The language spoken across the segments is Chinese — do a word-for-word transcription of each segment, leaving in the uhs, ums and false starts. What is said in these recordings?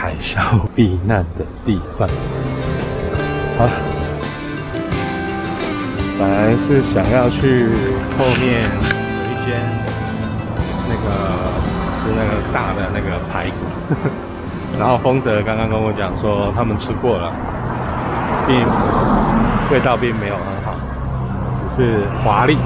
海啸避难的地方。好，本来是想要去后面有一间那个吃那个大的那个排骨，然后丰泽刚刚跟我讲说他们吃过了，并味道并没有很好，只是华丽，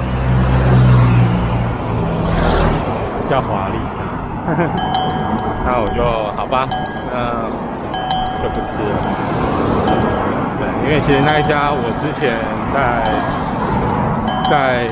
叫华丽。那我就好吧，那就不吃了。对，因为其实那一家我之前在在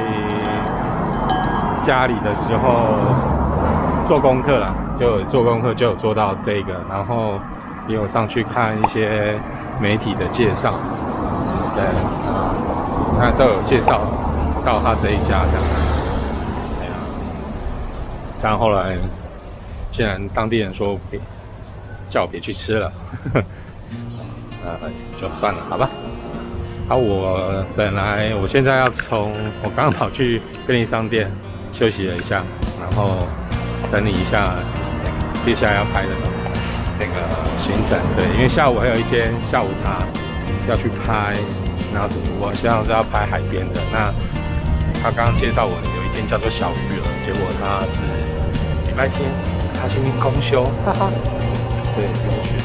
家里的时候做功课啦，就有做功课就有做到这个，然后也有上去看一些媒体的介绍，对，那都有介绍到他这一家这样。对啊，但后来既然当地人说别叫我别去吃了，呃，就算了，好吧。好，我本来我现在要从我刚刚跑去便利商店休息了一下，然后整理一下接下来要拍的那个行程。对，因为下午还有一间下午茶要去拍，然后我现在是要拍海边的。那他刚刚介绍我有一间叫做小鱼儿，结果他是礼拜天。他今天公休，哈哈，对，不用去，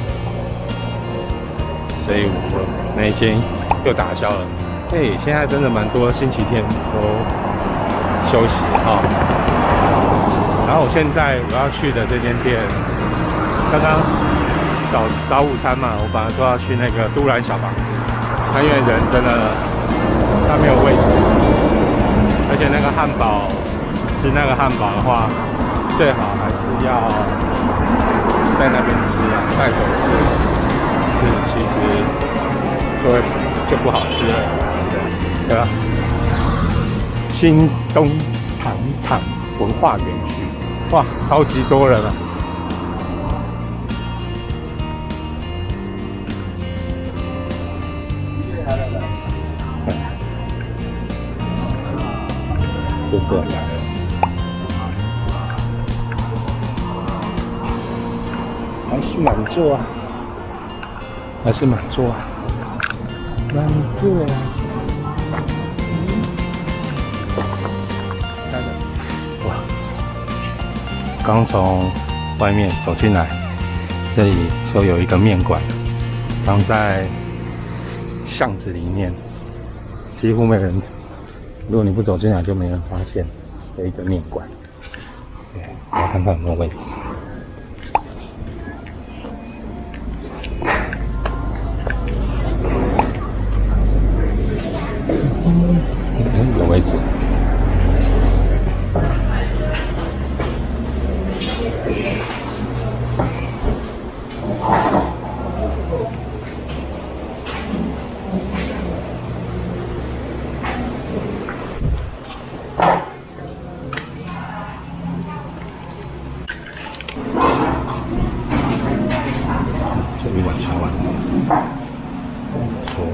所以我那一间又打消了。对，现在真的蛮多星期天都休息哈。然后我现在我要去的这间店，刚刚早早午餐嘛，我本来说要去那个都兰小房子，那因为人真的他没有位置，而且那个汉堡吃那个汉堡的话。最好还是要在那边吃啊，带走吃是其实就会就不好吃了，对对吧？新东糖厂文化园区，哇，超级多人啊！就这样。还是满座啊，还是满座啊，满座啊！看着，哇！刚从外面走进来，这里就有一个面馆，藏在巷子里面，几乎没人。如果你不走进来，就没人发现有一个面馆。对，我要看看有没有位置。嗯，有位置。这一碗茶碗，不错。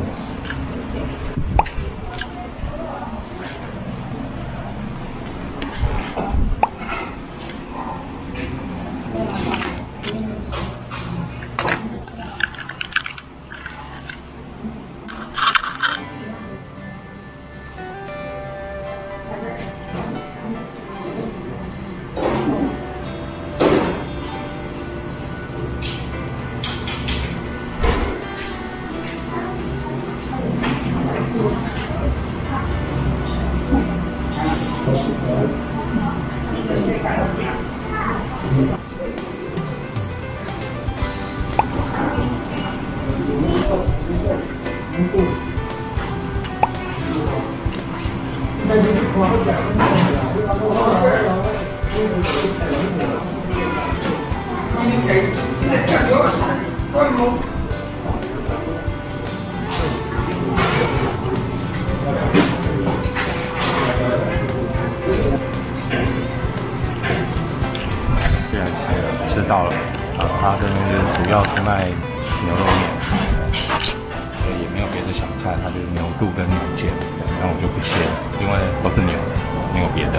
吃到了，啊，它这边主要是卖牛肉面，所以也没有别的小菜，它就是牛肚跟牛腱，那我就不切了，因为都是牛，没有别的。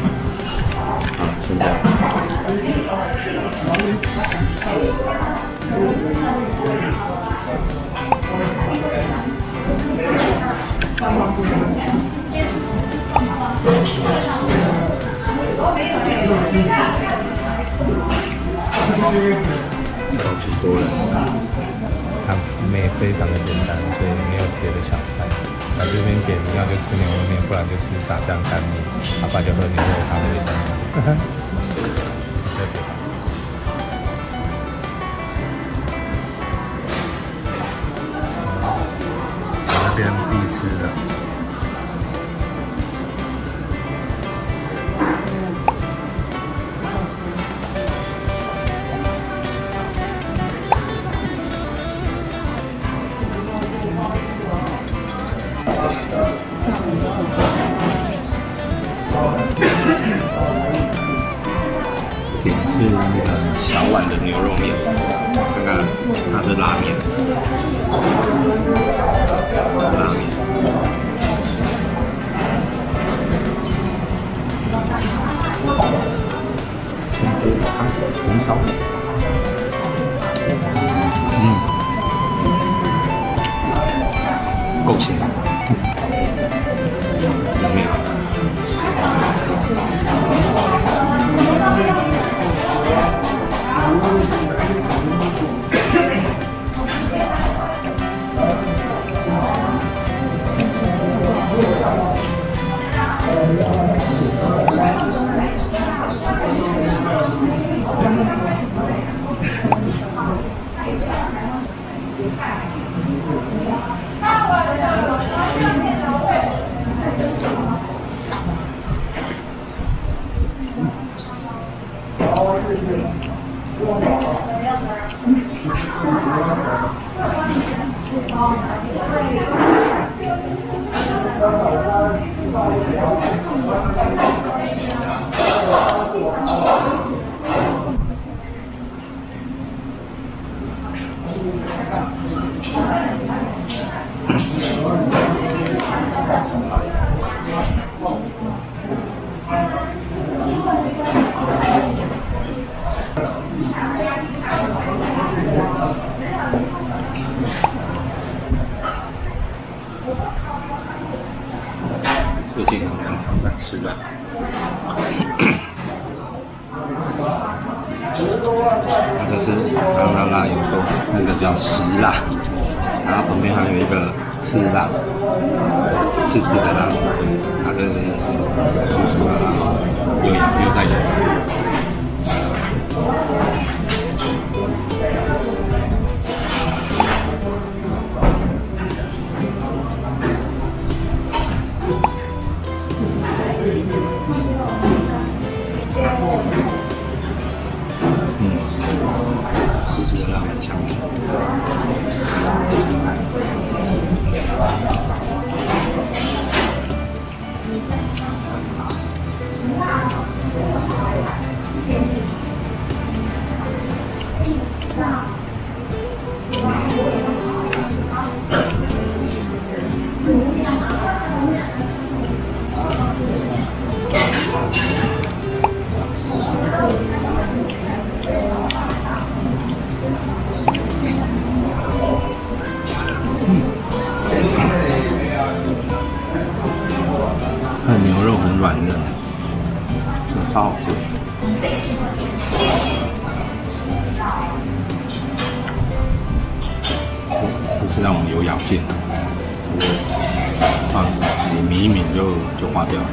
好，现在超级多人，它妹非常的简单，所以没有别的小菜。来这边点，要就吃牛肉面，不然就吃炸酱干面，要不然就喝牛肉咖啡这样。特别好。那边必吃的。点是那个小碗的牛肉面，看看它是拉面，拉面。先喝汤红烧，嗯，够咸，这个面。最近好像常在吃辣，这是刚刚辣有说那个叫石辣，然后旁边还有一个刺辣，刺刺的辣，它跟叔叔的辣又咬又在咬。嗯，湿湿的辣很香。它的牛肉很软嫩，超好吃。不是那种有咬劲，啊，你抿一抿就就化掉了。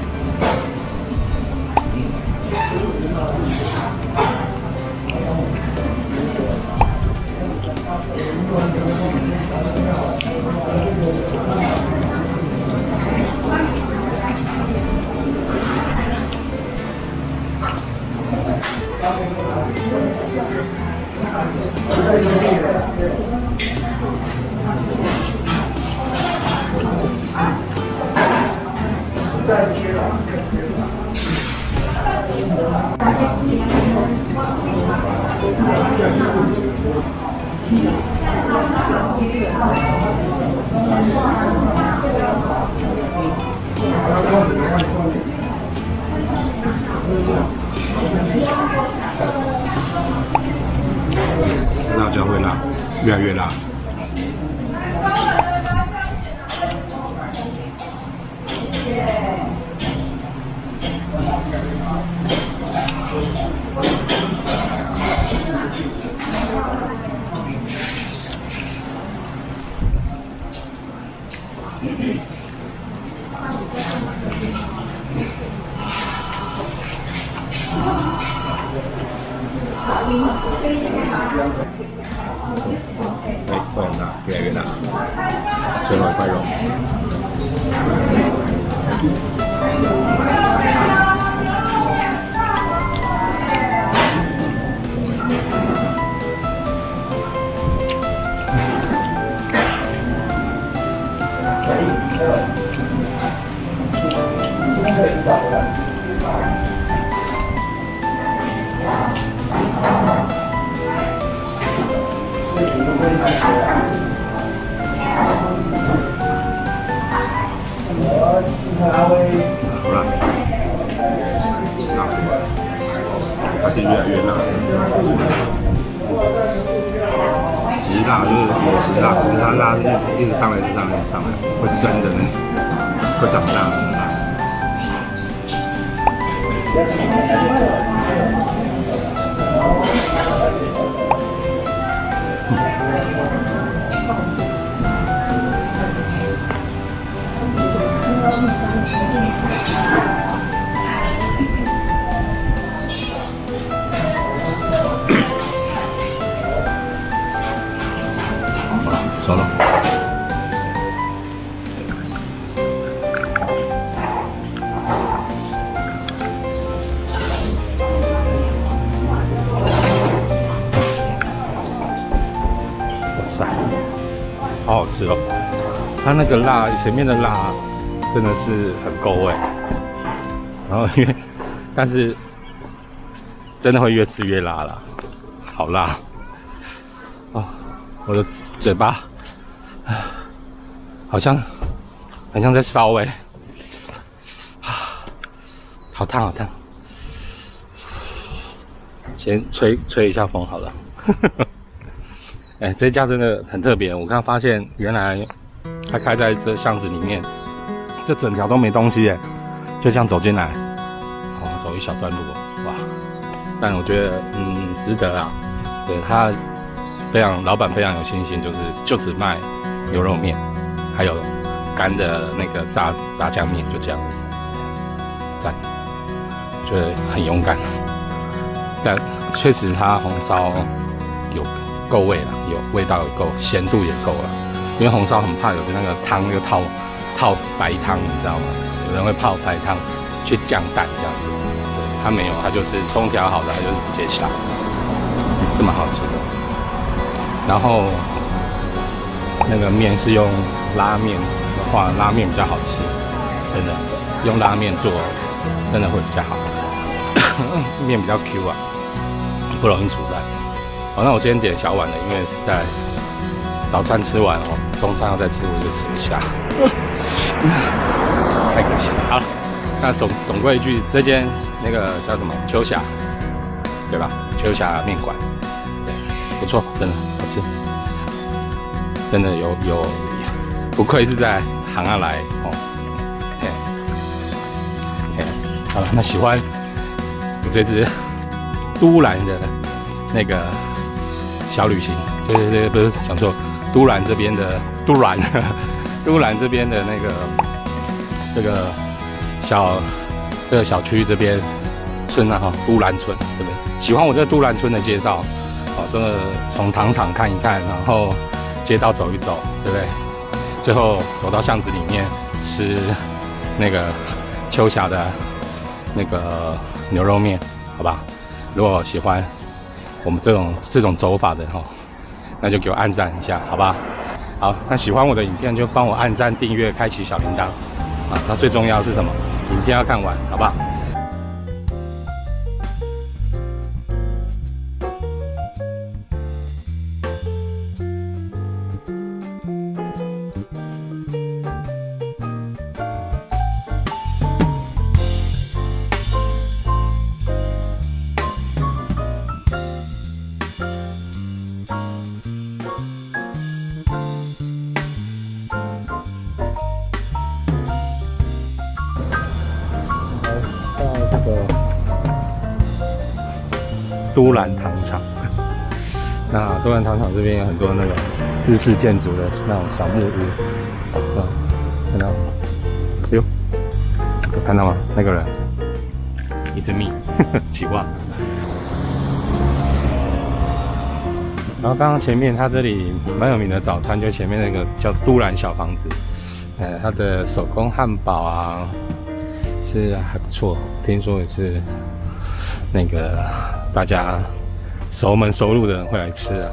辣椒味辣，越来越辣。哎，会很辣，越来越辣。最后一块肉。好辣，辣死了，而且越来越辣。极辣就是有时辣，可是它辣是一直上来，一直上来，一直上来，会生的那种，会长大的那种辣。好了，熟了。哇塞，好好吃哦！它那个辣，前面的辣真的是很够味。然后因为，但是真的会越吃越辣了，好辣哦！我的嘴巴好像很像在烧哎，好烫好烫！先吹吹一下风好了。哎、欸，这家真的很特别，我刚发现原来它开在这巷子里面，这整条都没东西哎，就这样走进来，哦，走一小段路哇！但我觉得嗯值得啊，对它非常老板非常有信心，就是就只卖牛肉面，还有干的那个炸炸酱面，就这样，赞，觉得很勇敢，但确实它红烧有够味了，有味道也够，咸度也够了。因为红烧很怕有的那个汤那个套套白汤，你知道吗？有人会泡白汤去酱蛋这样子，对，它没有，它就是烹调好的，它就是直接下，是蛮好吃的。然后那个面是用拉面的话，拉面比较好吃，真的，用拉面做真的会比较好，面比较 Q 啊，不容易煮烂。好，那我今天点小碗的，因为是在早餐吃完哦，中餐要再吃，我就吃不下，太可惜了。好，那总总归一句，这间那个叫什么秋霞，对吧？秋霞面馆，对，不错，真的好吃，真的有有，不愧是在行下来哦。嘿，嘿，好了，那喜欢我这支都兰的那个小旅行，就是不是讲错。都兰这边的都兰，都兰这边的那个这个小这个小区这边村啊哈，都兰村对不对？喜欢我这个都兰村的介绍，哦，真的从糖厂看一看，然后街道走一走，对不对？最后走到巷子里面吃那个秋霞的那个牛肉面，好吧？如果喜欢我们这种这种走法的哈。那就给我按赞一下，好吧？好，那喜欢我的影片就帮我按赞、订阅、开启小铃铛啊！那最重要的是什么？影片要看完，好不好？ 都兰糖厂。那都兰糖厂这边有很多那个日式建筑的那种小木屋，啊，看到吗？哟，有看到吗？那个人一直密，奇怪。然后刚刚前面它这里蛮有名的早餐，就前面那个叫都兰小房子，呃，它的手工汉堡啊是还不错，听说也是那个大家熟门熟路的人会来吃啊。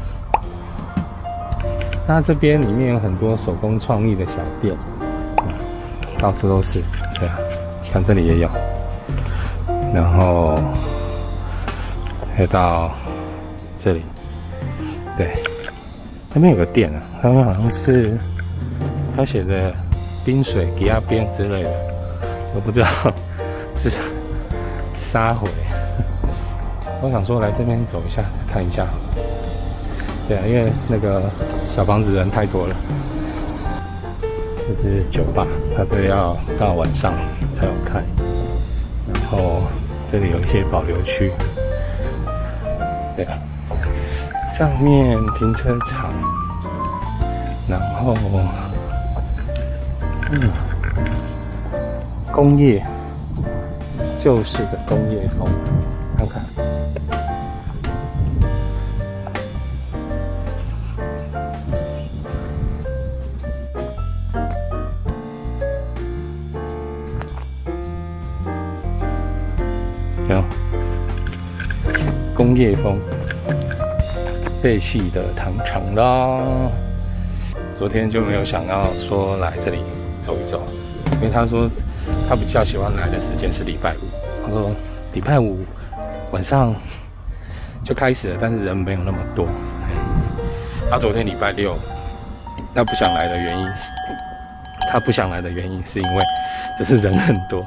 那这边里面有很多手工创意的小店，嗯、到处都是，对啊，像这里也有，然后还有到这里，对，那边有个店啊，那边好像是他写的冰水吉亚边之类的，我不知道是啥回。我想说来这边走一下看一下，对啊，因为那个小房子人太多了。这是酒吧，它这要到晚上才有开。然后这里有一些保留区，对啊，上面停车场，然后嗯，工业，旧式的工业风，看看。有工业风废弃的糖厂啦。昨天就没有想要说来这里走一走，因为他说他比较喜欢来的时间是礼拜五。他说礼拜五晚上就开始了，但是人没有那么多。他昨天礼拜六，他不想来的原因是，他不想来的原因是因为就是人很多。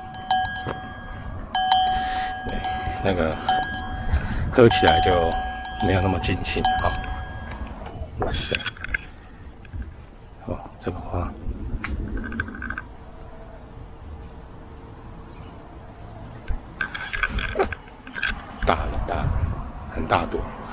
那个喝起来就没有那么尽兴啊！哇塞，哦，这个花大了大了，很大朵。